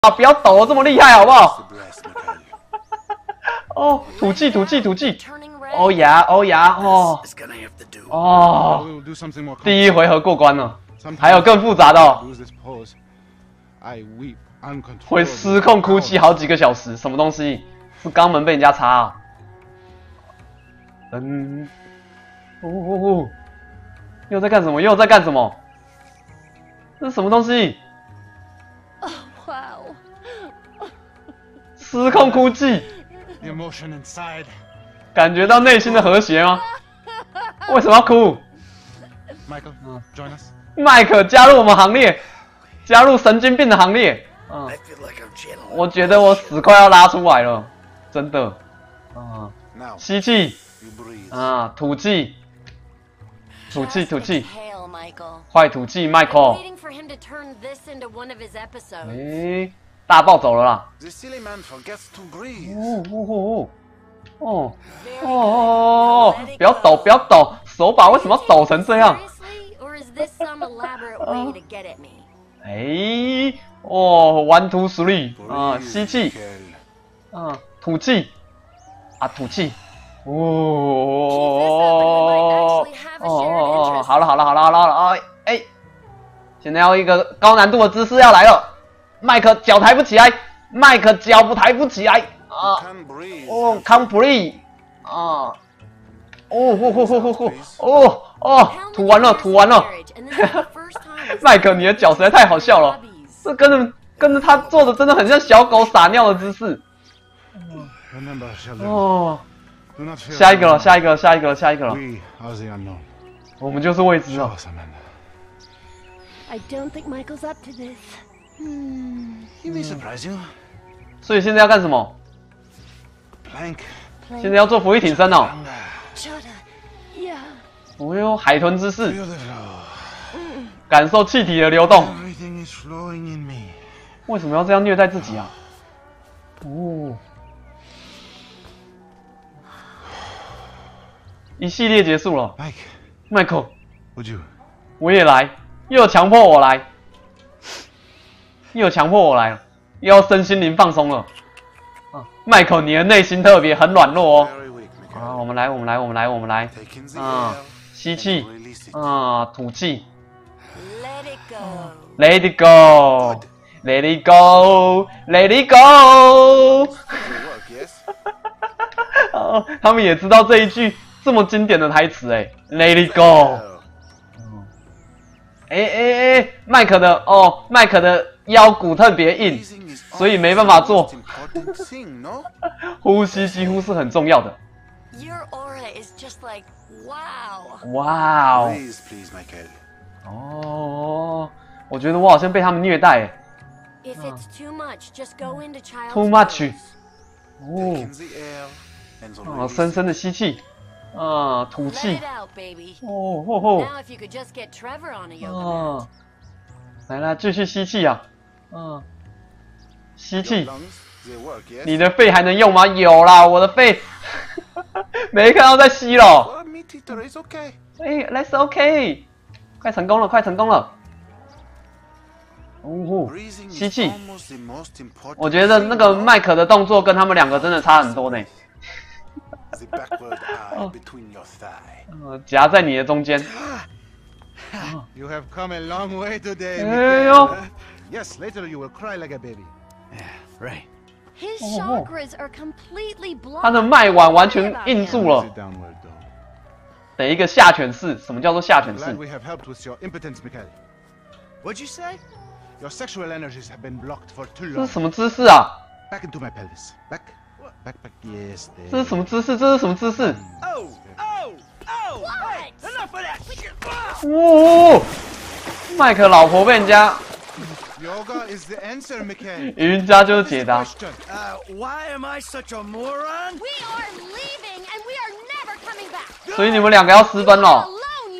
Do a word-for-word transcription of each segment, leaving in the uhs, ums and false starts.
啊！不要抖得这么厉害，好不好？哦，吐气，吐气，吐气！欧牙，欧牙，哦，哦，第一回合过关了，还有更复杂的哦，会失控哭泣好几个小时，什么东西？是肛门被人家插啊？嗯，哦哦哦，又在干什么？又在干什么？这是什么东西？ 失控哭泣，感觉到内心的和谐吗？为什么要哭？麦克加入我们行列，加入神经病的行列。嗯，我觉得我屎快要拉出来了，真的。啊，吸气，啊，吐气，吐气，吐气，快吐气，迈克。诶。 大暴走了啦！哦哦哦哦哦哦！不要抖，不要抖，手把为什么要抖成这样？哎，哦 ，one two three 啊，吸气，啊，吐气，啊，吐气，哦哦哦哦，好了好了好了好了好了，哎哎，现在要一个高难度的姿势要来了。 麦克脚抬不起来，麦克脚不抬不起来啊！哦 ，can't breathe 啊！哦呼呼呼呼呼！哦哦，吐完了，吐完了！麦克，你的脚实在太好笑了，这跟着跟着他做的真的很像小狗撒尿的姿势。哦，下一个了，下一个了，下一个了，下一个了。我们就是未知了。I don't think Michael's up to this. 嗯，所以现在要干什么？现在要做俯卧挺身哦。哦哟，海豚姿势，感受气体的流动。为什么要这样虐待自己啊？哦，一系列结束了。迈克，我也来，又强迫我来。 又强迫我来了，又要身心灵放松了。啊，麦克，你的内心特别很软弱哦。啊，我们来，我们来，我们来，我们来。啊，吸气，啊，吐气。Let it go, let it go, let it go。哦，他们也知道这一句这么经典的台词哎 ，Let it go。哎哎哎，麦克的哦，麦克的。 腰骨特别硬，所以没办法做。呼吸几乎是很重要的。哇哦！哦，我觉得我好像被他们虐待。Too much。哦。哦，深深的吸气，啊，吐气。哦吼吼。哦。来啦，继续吸气啊。 嗯，吸气，你的肺还能用吗？有啦，我的肺没看到在吸了。哎 ，Let's OK， 快成功了，快成功了。哦，吸气。我觉得那个麦克的动作跟他们两个真的差很多呢。嗯，夹在你的中间。哎呦！ Yes, later you will cry like a baby. Yeah, right. His chakras are completely blocked. 他的脉管完全硬住了。等一个下犬式，什么叫做下犬式 ？We have helped with your impotence, Mikhail. What'd you say? Your sexual energies have been blocked for too long. 这是什么姿势啊 ？Back into my pelvis. Back, back, back. Yes. 这是什么姿势？这是什么姿势 ？Oh, oh, oh! What? Enough of that! 哦，麦克老婆被人家。 Yoga is the answer, Mikhail. 瑜伽就是解答。 Uh, why am I such a moron? We are leaving and we are never coming back. 所以你们两个要私奔了。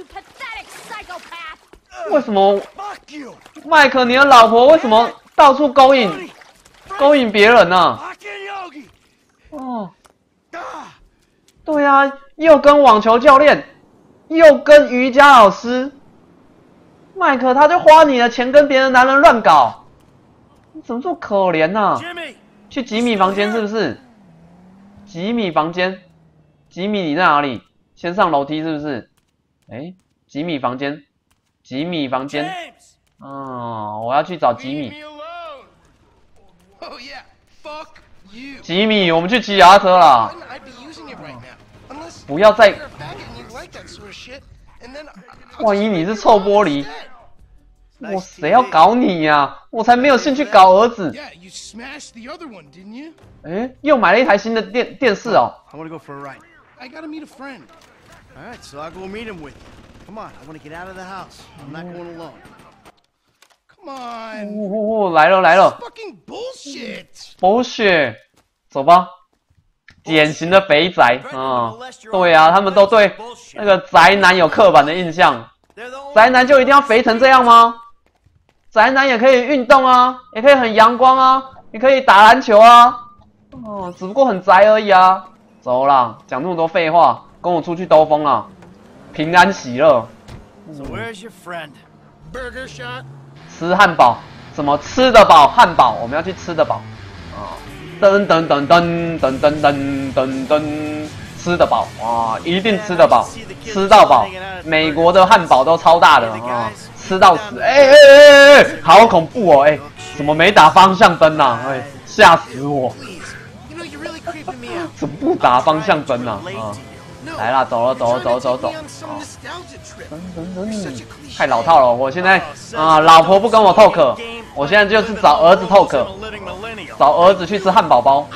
为什么？麦克，你的老婆为什么到处勾引、勾引别人呢、啊？哦，对啊，又跟网球教练，又跟瑜伽老师。 麦克，他就花你的钱跟别的男人乱搞， 你怎么这么可怜呐、啊？去吉米房间是不是？吉米房间，吉米你在哪里？先上楼梯是不是？哎，吉米房间，吉米房间。哦，我要去找吉米。吉米，我们去骑脚踏车啦！不要再，万一你是臭玻璃，我谁要搞你呀、啊？我才没有兴趣搞儿子。哎，又买了一台新的电电视哦。哦，来了来了 ！bullshit， 走吧。典型的肥宅啊、嗯，对啊，他们都对那个宅男有刻板的印象。宅男就一定要肥成这样吗？宅男也可以运动啊，也可以很阳光啊，也可以打篮球啊。哦，只不过很宅而已啊。走啦，讲那么多废话，跟我出去兜风啦，平安喜乐。 So where's your friend? Burger shot? 吃汉堡，什么吃得饱汉堡？我们要去吃得饱啊！噔噔噔噔噔噔噔噔噔，吃得饱啊，一定吃得饱，吃到饱。美国的汉堡都超大的啊，吃到死！哎哎哎哎，好恐怖哦！哎，怎么没打方向灯啊？哎，吓死我！怎么不打方向灯啊？啊！来啦，走了，走了，走了，走了，走。噔噔噔，太老套了。我现在啊、呃，老婆不跟我 talk， 我现在就是找儿子 talk， 找儿子去吃汉堡包。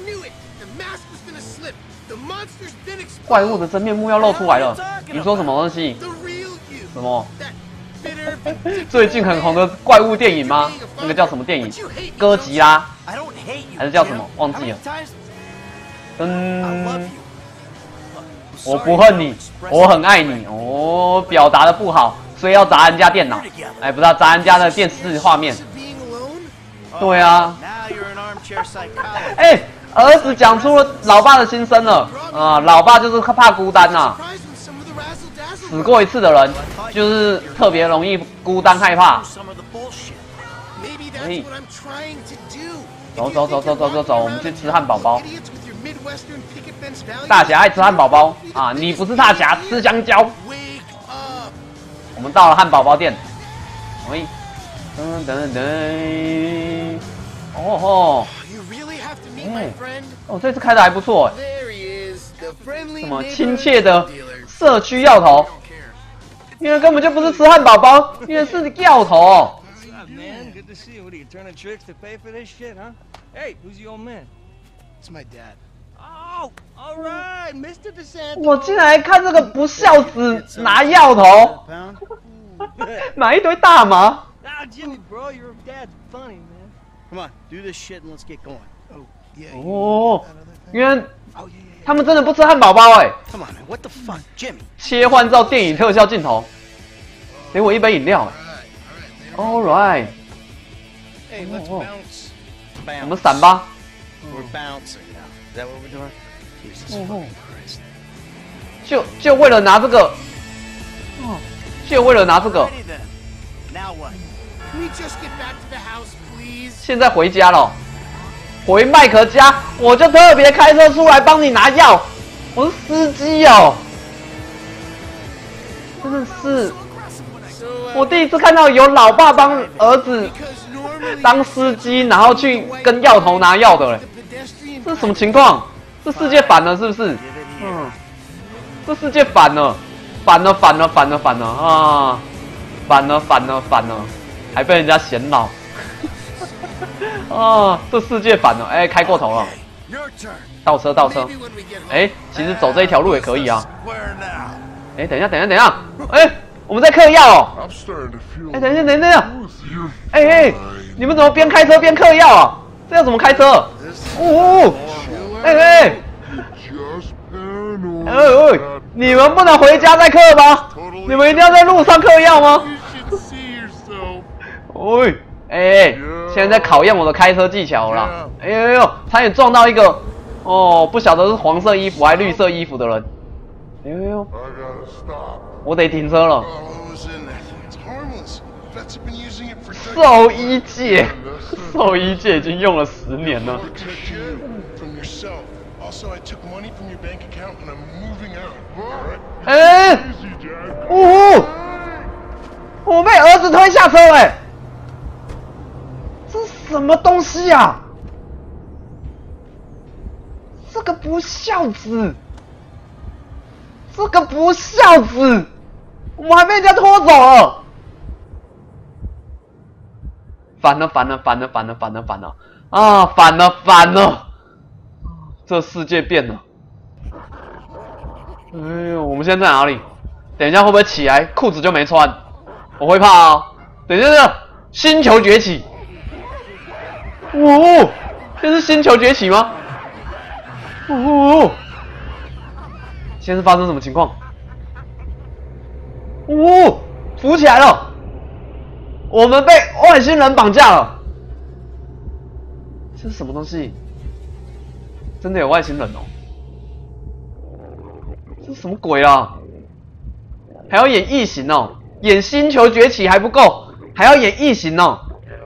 怪物的真面目要露出来了。你说什么东西？什么？最近很红的怪物电影吗？那个叫什么电影？哥吉拉，还是叫什么？忘记了。嗯。我不恨你，我很爱你。哦，表达的不好，所以要砸人家电脑。哎，不是、啊、砸人家的电视画面。对啊。哎，儿子讲出了老爸的心声了。啊，老爸就是怕孤单呐、啊。死过一次的人，就是特别容易孤单害怕。哎，走走走走走走走，我们去吃汉堡包。大侠爱吃汉堡包啊！你不是大侠，吃香蕉。我们到了汉堡包店。喂，噔噔噔，哦吼，嗯，哦，这次开的还不错哎。什么亲切的社区药头？因为根本就不是吃汉堡包，因为是药头。 Oh, all right, Mister DeSantis. 我竟然还看这个不孝子拿药头，买一堆大麻。 Ah, Jimmy, bro, your dad's funny, man. Come on, do this shit and let's get going. Oh, yeah. 哦，原来他们真的不吃汉堡包哎。 Come on, man, what the fuck, Jimmy? 切换到电影特效镜头，给我一杯饮料。All right. Hey, let's bounce. 我们闪吧。 We're bouncing. Is that what we're doing? Jesus fucking Christ. 就就为了拿这个，哦，就为了拿这个。 Now what? Can we just get back to the house, please? 现在回家了，回麦克家，我就特别开车出来帮你拿药。我是司机哦，真的是，我第一次看到有老爸帮儿子当司机，然后去跟药头拿药的嘞。这是什么情况？这世界反了是不是？嗯，这世界反了，反了，反了，反了，反了啊！反了，反了，反了，还被人家嫌老。啊，这世界反了，哎、欸，开过头了。倒车，倒车。哎、欸，其实走这一条路也可以啊。哎、欸，等一下，等一下，等一下。哎、欸，我们在嗑药哦。哎、欸，等一下，等一下，等一下。哎、欸、哎、欸，你们怎么边开车边嗑药啊？这要怎么开车？哦，哎哎，哎哎，你们不能回家再嗑吗？你们一定要在路上嗑药吗？哎哎，现在在考验我的开车技巧了。哎呦呦，差点撞到一个哦，不晓得是黄色衣服还是绿色衣服的人。哎呦呦，我得停车了。 兽医界，兽医界已经用了十年了。 Also, I took money from your bank account and I'm moving out. 哎，呜、哦！我被儿子推下车哎、欸！这什么东西呀、啊？这个不孝子！这个不孝子！我们还被人家拖走了！烦了烦了烦了烦了烦了烦了啊！烦了烦了！这世界变了。 哎呦，我们现在在哪里？等一下会不会起来裤子就没穿？我会怕哦。等一下，星球崛起。哦，这是星球崛起吗？哦，现在是发生什么情况？哦，浮起来了。我们被外星人绑架了。这是什么东西？真的有外星人哦。 这是什么鬼啊？还要演异形哦？演星球崛起还不够，还要演异形哦？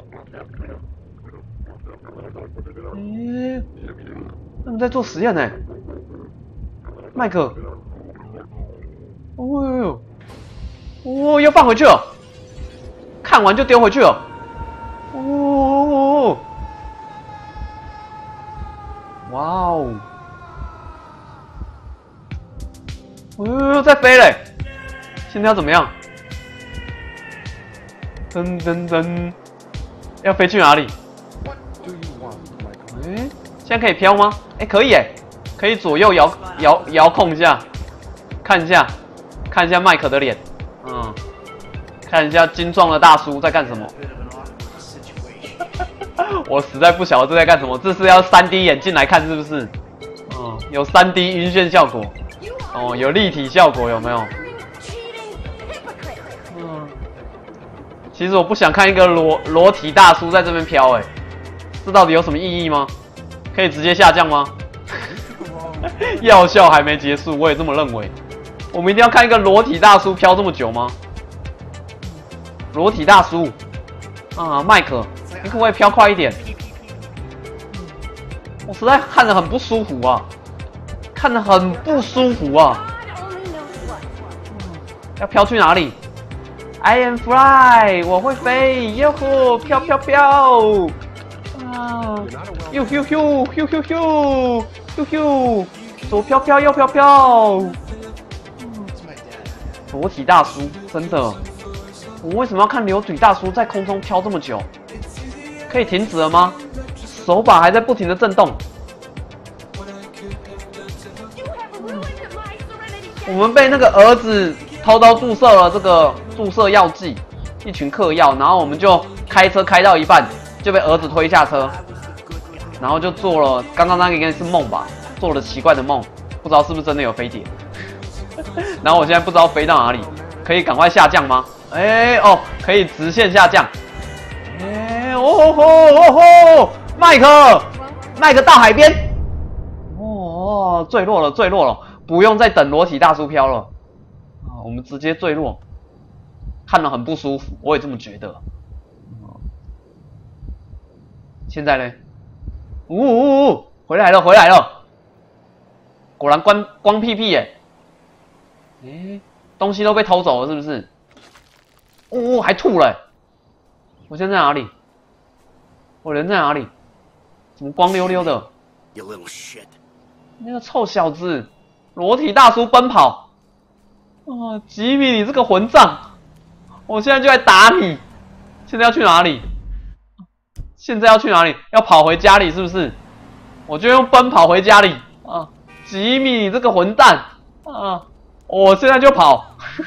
诶，他们在做实验呢。麦克，哦呦呦，哦，又放回去了。看完就丢回去了。哦，哇哦！ 哦，在飞嘞！现在要怎么样？噔噔噔，要飞去哪里？哎，现在可以飘吗？哎，可以哎，可以左右摇摇遥控一下，看一下，看一下麦克的脸，嗯，看一下精壮的大叔在干什么。我实在不晓得这在干什么，这是要 三 D 眼镜来看是不是？嗯，有 三 D 晕眩效果。 哦，有立体效果有没有？嗯，其实我不想看一个裸裸体大叔在这边飘，哎，这到底有什么意义吗？可以直接下降吗？药效还没结束，我也这么认为。我们一定要看一个裸体大叔飘这么久吗？裸体大叔啊，麦克，你可不可以飘快一点？我实在看得很不舒服啊。 看得很不舒服啊！要飘去哪里 ？I am fly， 我会飞，哟吼，飘飘飘！啊，呦呦呦呦呦呦呦呦，左飘飘，右飘飘。裸体大叔，真的，我为什么要看裸体大叔在空中飘这么久？可以停止了吗？手把还在不停的震动。 我们被那个儿子偷偷注射了这个注射药剂，一群嗑药，然后我们就开车开到一半就被儿子推下车，然后就做了刚刚那个应该是梦吧，做了奇怪的梦，不知道是不是真的有飞碟。然后我现在不知道飞到哪里，可以赶快下降吗？哎哦，可以直线下降。哎哦吼哦吼，麦克，麦克到海边。哦，坠落了，坠落了。 不用再等裸体大叔飘了，啊，我们直接坠落，看得很不舒服，我也这么觉得。现在呢？呜呜呜，回来了，回来了！果然光光屁屁耶！诶，东西都被偷走了是不是？呜，还吐了！我现在在哪里？我人在哪里？怎么光溜溜的？ You little shit！ 那个臭小子！ 裸体大叔奔跑，啊，吉米，你这个混账！我现在就来打你！现在要去哪里？现在要去哪里？要跑回家里是不是？我就用奔跑回家里啊！吉米，你这个混蛋啊！我现在就跑！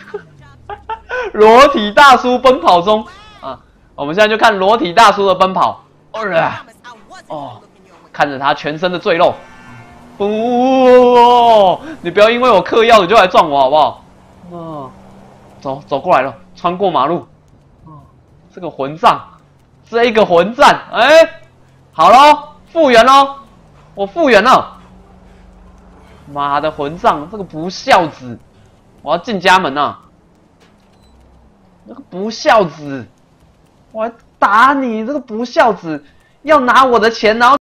裸体大叔奔跑中啊！我们现在就看裸体大叔的奔跑。哦，看着他全身的赘肉。 不，你不要因为我嗑药你就来撞我好不好？啊，走走过来了，穿过马路。啊，这个混账，这个混账，哎，好咯，复原咯，我复原了。妈的混账，这个不孝子，我要进家门啊！那个不孝子，我还打你这个不孝子，要拿我的钱，然后